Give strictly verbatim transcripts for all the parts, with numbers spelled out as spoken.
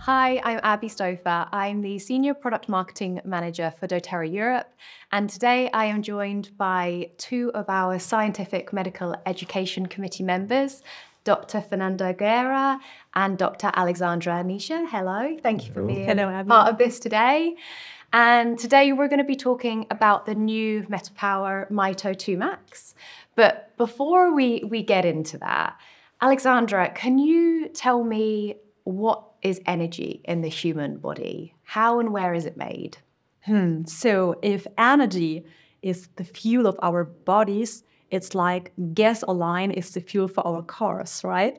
Hi, I'm Abby Stouffer. I'm the Senior Product Marketing Manager for doTERRA Europe, and today I am joined by two of our Scientific Medical Education Committee members, Doctor Fernando Guerra and Doctor Alexandra Nitsche. Hello, thank you for being Hello, Abby. part of this today. And today we're going to be talking about the new MetaPWR Mito two Max. But before we, we get into that, Alexandra, can you tell me what is energy in the human body? How and where is it made? Hmm. So if energy is the fuel of our bodies, it's like gasoline is the fuel for our cars, right?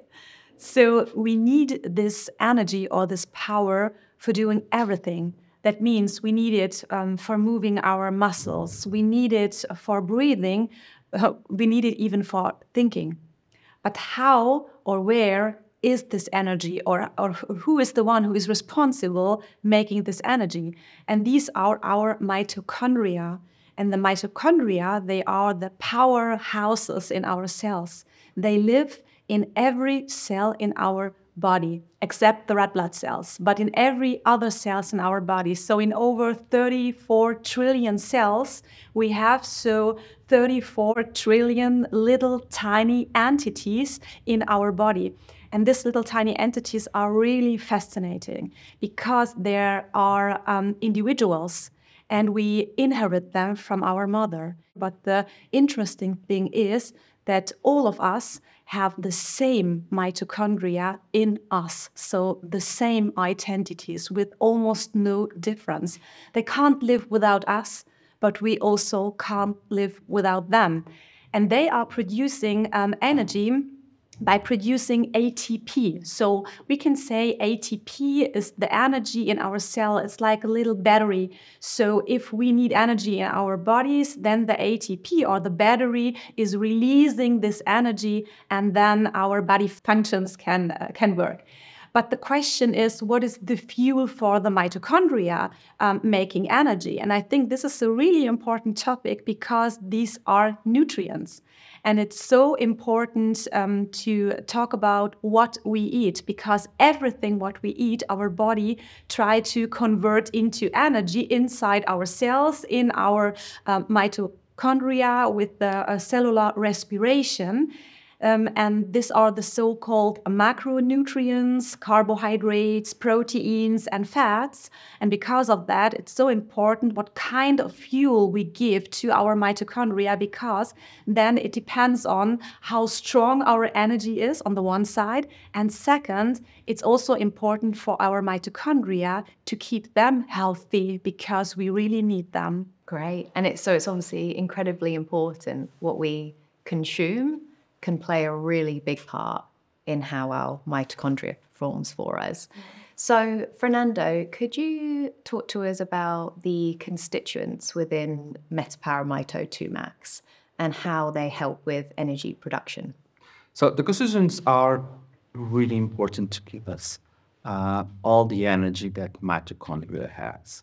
So we need this energy or this power for doing everything. That means we need it um, for moving our muscles. We need it for breathing. Uh, we need it even for thinking. But how or where is this energy, or, or who is the one who is responsible making this energy? And these are our mitochondria. And the mitochondria, they are the powerhouses in our cells. They live in every cell in our body, except the red blood cells, but in every other cells in our body. So in over thirty-four trillion cells, we have so thirty-four trillion little tiny entities in our body. And these little tiny entities are really fascinating because there are um, individuals and we inherit them from our mother. But the interesting thing is that all of us have the same mitochondria in us, so the same identities with almost no difference. They can't live without us, but we also can't live without them. And they are producing um, energy by producing A T P. So we can say A T P is the energy in our cell. It's like a little battery. So if we need energy in our bodies, then the A T P or the battery is releasing this energy, and then our body functions can, uh, can work. But the question is, what is the fuel for the mitochondria um, making energy? And I think this is a really important topic because these are nutrients. And it's so important um, to talk about what we eat, because everything what we eat, our body try to convert into energy inside our cells, in our um, mitochondria with the uh, cellular respiration. Um, and these are the so-called macronutrients, carbohydrates, proteins, and fats. And because of that, it's so important what kind of fuel we give to our mitochondria, because then it depends on how strong our energy is on the one side. And second, it's also important for our mitochondria to keep them healthy because we really need them. Great. And it's, so it's obviously incredibly important what we consume can play a really big part in how our mitochondria performs for us. So, Fernando, could you talk to us about the constituents within MetaPWR Mito two Max and how they help with energy production? So the constituents are really important to give us uh, all the energy that mitochondria has.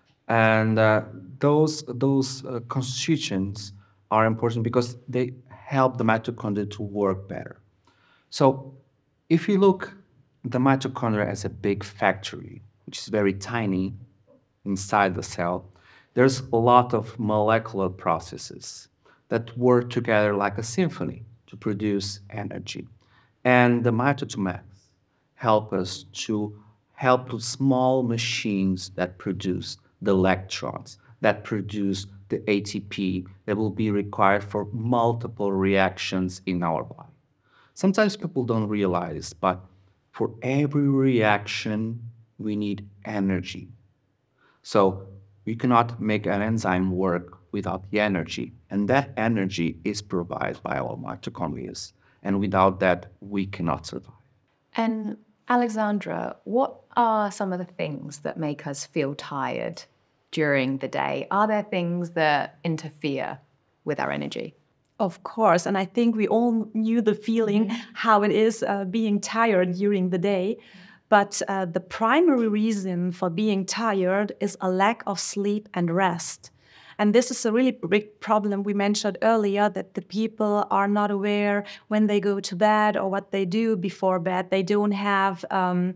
And uh, those, those uh, constituents are important because they help the mitochondria to work better. So if you look at the mitochondria as a big factory, which is very tiny inside the cell, there's a lot of molecular processes that work together like a symphony to produce energy. And the Mito two Max help us to help the small machines that produce the electrons, that produce the A T P that will be required for multiple reactions in our body. Sometimes people don't realize, but for every reaction, we need energy. So we cannot make an enzyme work without the energy, and that energy is provided by our mitochondria, and without that, we cannot survive. And Alexandra, what are some of the things that make us feel tired during the day? Are there things that interfere with our energy? Of course, and I think we all knew the feeling how it is uh, being tired during the day. But uh, the primary reason for being tired is a lack of sleep and rest. And this is a really big problem we mentioned earlier, that the people are not aware when they go to bed or what they do before bed. They don't have um,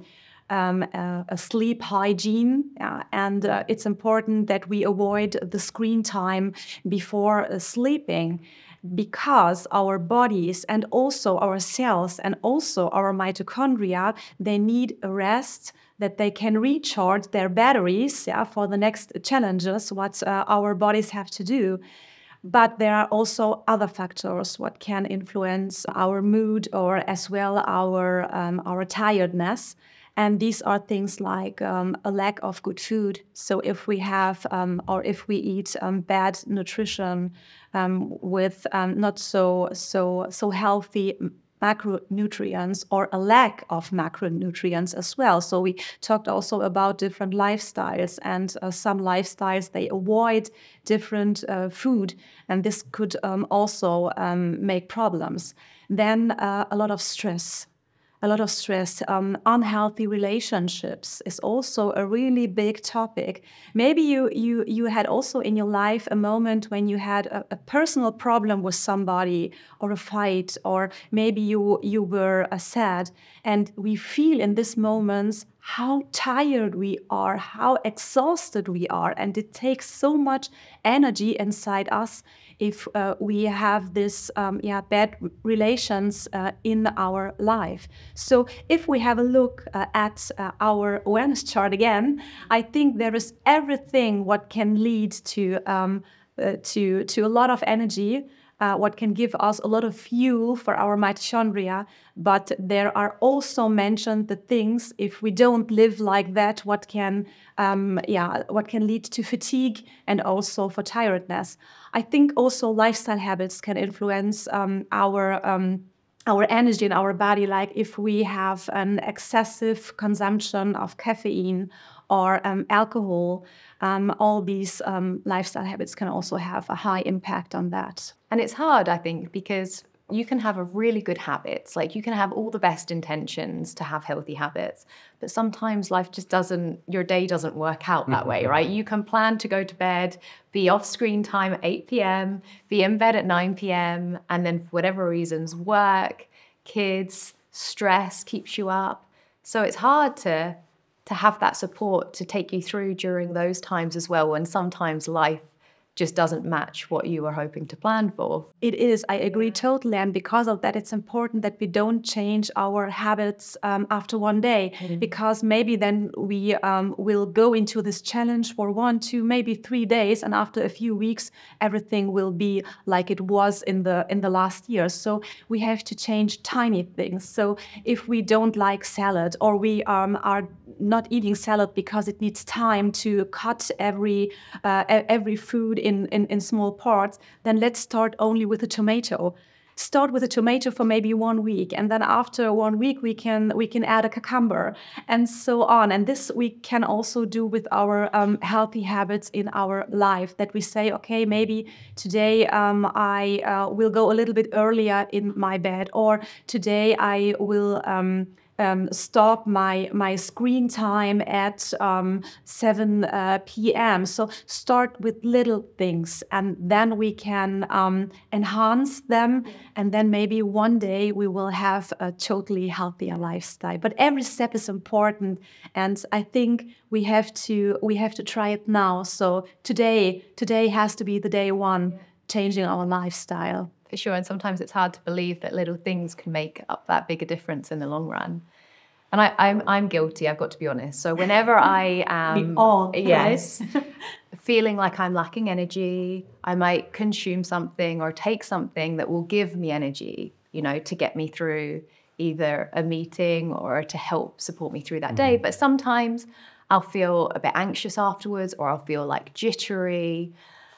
um, a, a sleep hygiene, uh, and uh, it's important that we avoid the screen time before uh, sleeping, because our bodies and also our cells and also our mitochondria, they need a rest, that they can recharge their batteries, yeah, for the next challenges what uh, our bodies have to do. But there are also other factors what can influence our mood or as well our um, our tiredness. And these are things like um, a lack of good food. So if we have um, or if we eat um, bad nutrition um, with um, not so so so healthy macronutrients, or a lack of macronutrients as well. So we talked also about different lifestyles, and uh, some lifestyles, they avoid different uh, food, and this could um, also um, make problems. Then uh, a lot of stress. A lot of stress, um, unhealthy relationships is also a really big topic. Maybe you you you had also in your life a moment when you had a, a personal problem with somebody, or a fight, or maybe you you were uh, sad, and we feel in these moments how tired we are, how exhausted we are, and it takes so much energy inside us if uh, we have this um, yeah, bad relations uh, in our life. So if we have a look uh, at uh, our awareness chart again, I think there is everything what can lead to, um, uh, to, to a lot of energy, Uh, what can give us a lot of fuel for our mitochondria, but there are also mentioned the things, if we don't live like that, what can, um, yeah, what can lead to fatigue and also for tiredness. I think also lifestyle habits can influence um, our um, our energy in our body, like if we have an excessive consumption of caffeine or um, alcohol, um, all these um, lifestyle habits can also have a high impact on that. And it's hard, I think, because you can have a really good habits, like you can have all the best intentions to have healthy habits, but sometimes life just doesn't, your day doesn't work out that way, right? You can plan to go to bed, be off screen time at eight p m, be in bed at nine p m, and then for whatever reasons, work, kids, stress keeps you up. So it's hard to, to have that support to take you through during those times as well, when sometimes life just doesn't match what you were hoping to plan for. It is, I agree totally. And because of that, it's important that we don't change our habits um, after one day, mm-hmm. because maybe then we um, will go into this challenge for one, two, maybe three days. And after a few weeks, everything will be like it was in the, in the last year. So we have to change tiny things. So if we don't like salad, or we um, are not eating salad because it needs time to cut every, uh, every food In, in, in small parts, then let's start only with a tomato. Start with a tomato for maybe one week, and then after one week we can we can add a cucumber, and so on. And this we can also do with our um, healthy habits in our life, that we say, okay, maybe today um, I uh, will go a little bit earlier in my bed, or today I will um, Um, stop my my screen time at um, seven p m So start with little things, and then we can um, enhance them, and then maybe one day we will have a totally healthier lifestyle. But every step is important, and I think we have to we have to try it now. So today today has to be the day one, changing our lifestyle. For sure, and sometimes it's hard to believe that little things can make up that big a difference in the long run. And I, I'm I'm guilty, I've got to be honest. So whenever I am, we all, yes, feeling like I'm lacking energy, I might consume something or take something that will give me energy, you know, to get me through either a meeting or to help support me through that mm-hmm. day. But sometimes I'll feel a bit anxious afterwards, or I'll feel like jittery.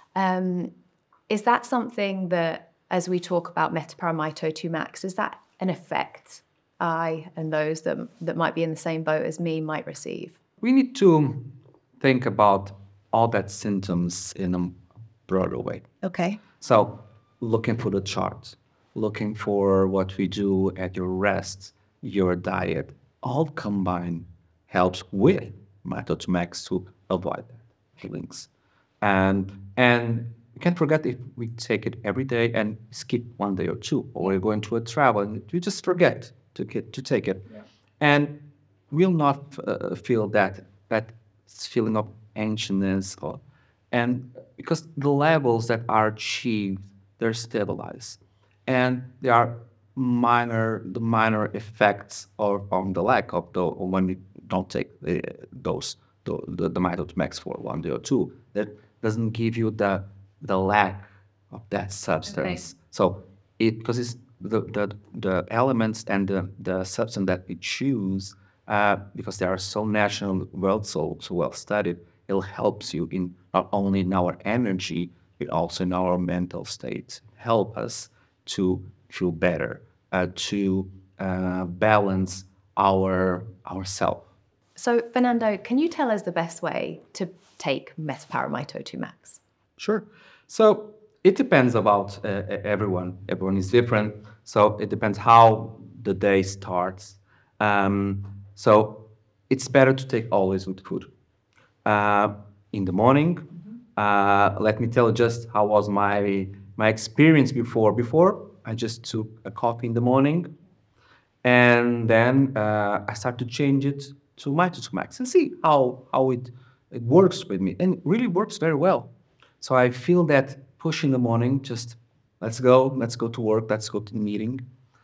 Um, is that something that, as we talk about MetaPWR Mito two Max, is that an effect I and those that, that might be in the same boat as me might receive? We need to think about all that symptoms in a broader way. Okay. So looking for the chart, looking for what we do at your rest, your diet, all combined helps with Mito two Max to avoid that feelings. And, and you can't forget, if we take it every day and skip one day or two, or we're going to a travel and we just forget to get to take it. Yeah. And will not uh, feel that that feeling of anxiousness, or and because the levels that are achieved, they're stabilized, and there are minor the minor effects or on the lack of the or when we don't take the, those the the, the Mito two max for one day or two, that doesn't give you the the lack of that substance. Okay. So it because it's the, the the elements and the, the substance that we choose, uh, because they are so natural, well so so well studied, it helps you in not only in our energy, but also in our mental state. Help us to feel better, uh, to uh, balance our ourself. So, Fernando, can you tell us the best way to take MetaPWR Mito two max? Sure. So it depends about uh, everyone. Everyone is different. So it depends how the day starts. Um, so it's better to take always with food. Uh, in the morning, uh, let me tell you just how was my my experience before. Before, I just took a coffee in the morning, and then uh, I start to change it to Mito two max and see how how it it works with me, and it really works very well. So I feel that push in the morning, just let's go, let's go to work, let's go to the meeting.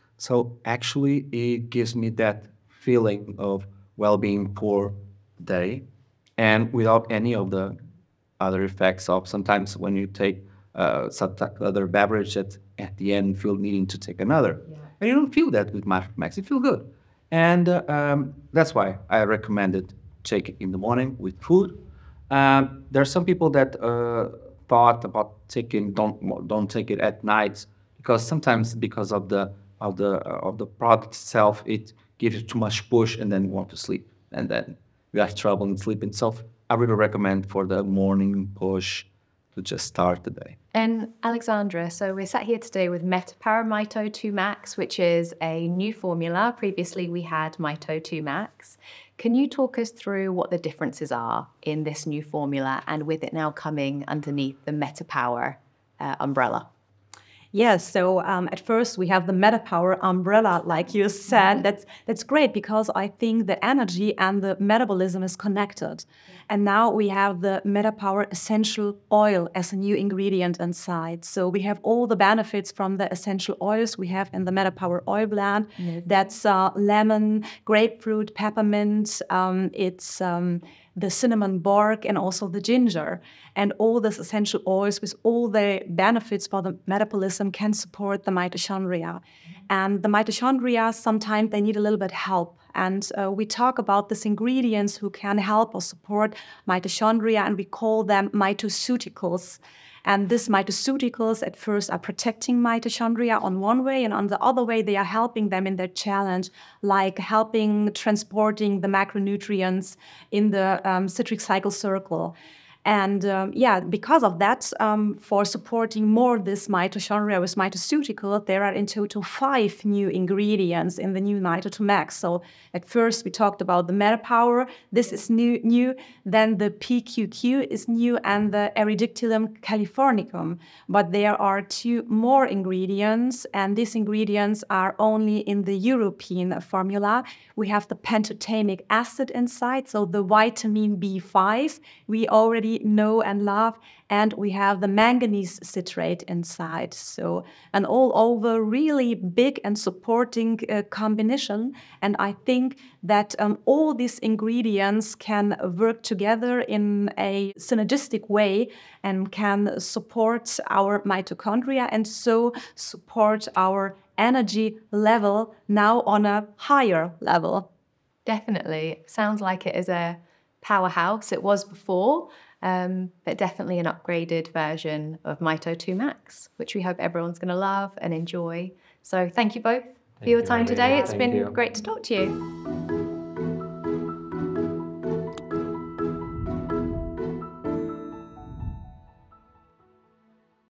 So actually, it gives me that feeling of well-being for the day, and without any of the other effects of sometimes when you take uh, some other beverage that at the end feel needing to take another. Yeah. And you don't feel that with Mito two max. You feel good. And uh, um, that's why I recommend it. Take it in the morning with food. Um, there are some people that uh, thought about taking don't don't take it at night, because sometimes because of the of the uh, of the product itself, it gives you too much push and then you want to sleep, and then you have trouble in sleeping. So I really recommend for the morning push to just start the day. And Alexandra, so we're sat here today with MetaPWR Mito two max, which is a new formula. Previously, we had Mito two max. Can you talk us through what the differences are in this new formula and with it now coming underneath the MetaPWR uh, umbrella? Yes, so um, at first we have the MetaPWR umbrella, like you said. That's that's great because I think the energy and the metabolism is connected. And now we have the MetaPWR essential oil as a new ingredient inside. So we have all the benefits from the essential oils we have in the MetaPWR oil blend. Yes. That's uh, lemon, grapefruit, peppermint. Um, it's um, the cinnamon bark and also the ginger. And all these essential oils with all the benefits for the metabolism can support the mitochondria. And the mitochondria, sometimes they need a little bit help. And uh, we talk about these ingredients who can help or support mitochondria, and we call them mitoceuticals. And these mitoceuticals at first are protecting mitochondria on one way, and on the other way they are helping them in their challenge, like helping transporting the macronutrients in the um, citric cycle circle. And um, yeah, because of that, um, for supporting more this mitochondria with mitoceuticals, there are in total five new ingredients in the new Mito two max. So at first we talked about the MetaPWR. This is new, new. Then the P Q Q is new, and the Eridictylum californicum. But there are two more ingredients, and these ingredients are only in the European formula. We have the pentotamic acid inside, so the vitamin B five we already know and love, and we have the manganese citrate inside. So an all over really big and supporting uh, combination. And I think that um, all these ingredients can work together in a synergistic way and can support our mitochondria and so support our energy level now on a higher level. Definitely. Sounds like it is a powerhouse. It was before, um, but definitely an upgraded version of Mito two max, which we hope everyone's going to love and enjoy. So thank you both for your time today. It's been great to talk to you.